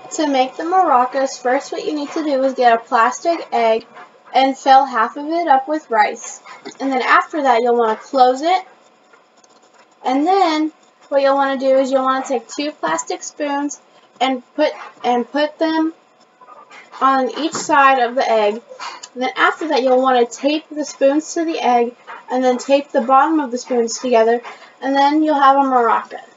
To make the maracas, first what you need to do is get a plastic egg and fill half of it up with rice. And then after that, you'll want to close it. And then what you'll want to do is you'll want to take 2 plastic spoons and put them on each side of the egg. And then after that, you'll want to tape the spoons to the egg and then tape the bottom of the spoons together, and then you'll have a maraca.